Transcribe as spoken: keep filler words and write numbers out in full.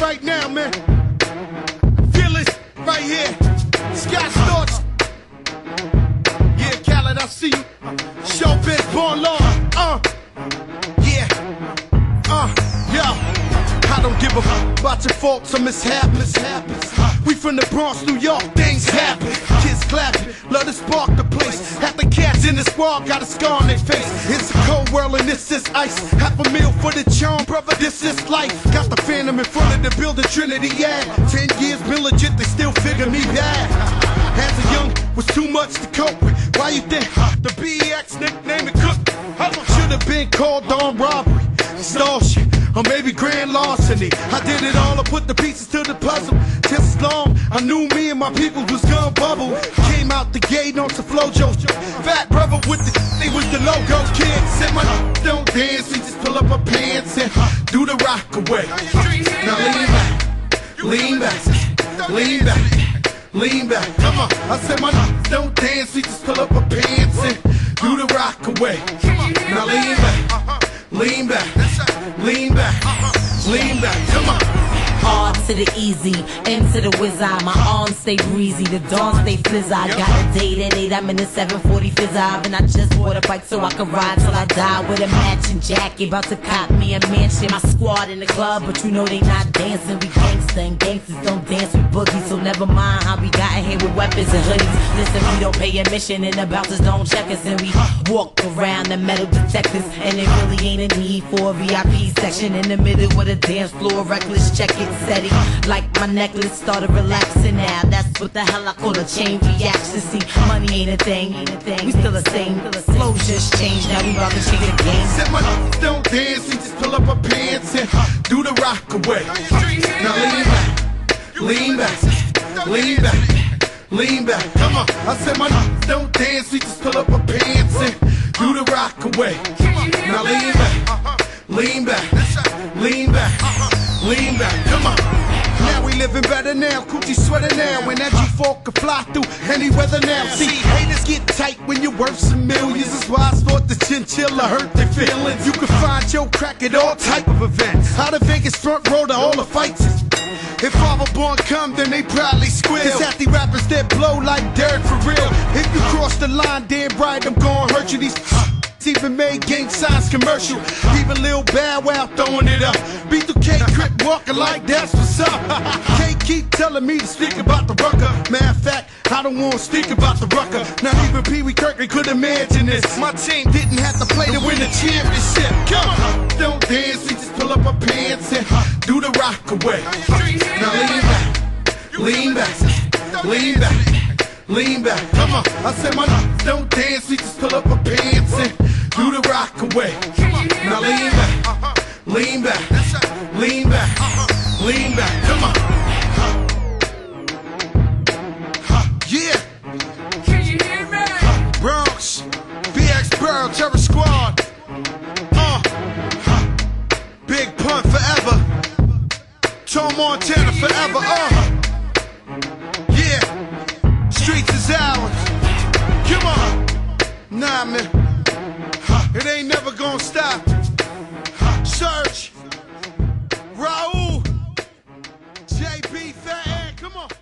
right now, man. Feel it right here. Scott Storch. Yeah, Khaled, I see you. Showbiz, born law. Uh, yeah. Uh, yo. I don't give a fuck about your faults or mishaps. We from the Bronx, New York, things happen. Kids clapping, love to spark the place. Half the cats in the squad got a scar on their face. It's a cold world and this is ice. Half a meal for the charm, brother, this is life. Got the phantom in front of the building, Trinity, yeah. Ten years been legit, they still figure me bad. As a young, was too much to cope with. Why you think the B X nickname it Cook? Should have been called on robbery, stall shit, or maybe grand larceny. I did it all, I put the pieces to the puzzle. Just as long I knew me and my people was gonna bubble. Came out the gate on some flojo. Fat brother with the they was the logo kid. Said my don't dance, he just pull up her pants and do the rock away. Now lean back, lean back, lean back, lean back. Come on, I said my don't dance, he just pull up her pants and do the rock away. Now lean back, lean back, lean back, lean back. Come on. R to the easy, M to the wizard. My arms stay breezy, the dawn stay flizz. I got a date at eight, I'm in the seven forty fizz-eye. And I just bought a bike so I can ride till I die. With a matching jacket, about to cop me a mansion. My squad in the club, but you know they not dancing. We gangsta and gangsters don't dance with boogies. So never mind how we got in here with weapons and hoodies. Listen, we don't pay admission and the bouncers don't check us. And we walk around the metal detectors. And it really ain't a need for a V I P section. In the middle with a dance floor, reckless, check it. Steady, like my necklace started relaxing now. That's what the hell I call a chain reaction. See, money ain't a thing, ain't a thing. We still the same, flow just changed. Now we about to change the game. Said my don't dance, he just pull up her pants and do the rock away. Now lean back, lean back, lean back, lean back. Come on, I said my don't dance, he just pull up her pants and do the rock away. Now lean back, lean back, lean back. Lean back, come on. Now we living better now, coochie sweater now. And that G four can fly through any weather now. See, haters get tight when you're worth some millions. That's why I thought the chinchilla hurt their feelings. You can find your crack at all type of events. Out of Vegas front row to all the fights. If Father Born come, then they probably squeal. Cause at the rappers that blow like dirt for real. If you cross the line, damn right, I'm gonna hurt you. These even made gang signs commercial. Even Lil Bow Wow throwing it up. B two K Crip walking like that's what's up. Can't keep telling me to speak about the rucker. Matter of fact, I don't want to speak about the rucker. Not even Pee Wee Kirkland could imagine this. My team didn't have to play to win the championship. Come on, don't dance, we just pull up our pants and do the rock away. Now lean back, lean back, lean back, lean back. Come on, I said my don't dance, we just pull up our pants and do the rock away. Now lean back, lean back, lean back, lean back. Come on. Yeah. Can you hear me? Bronx, B X Burl, Terror Squad. Uh. Big Pun forever. Tom Montana forever. Uh. Yeah. Streets is ours. Come on. Nah, man. It ain't never gonna stop. Search. Raul. J B Fat, come on.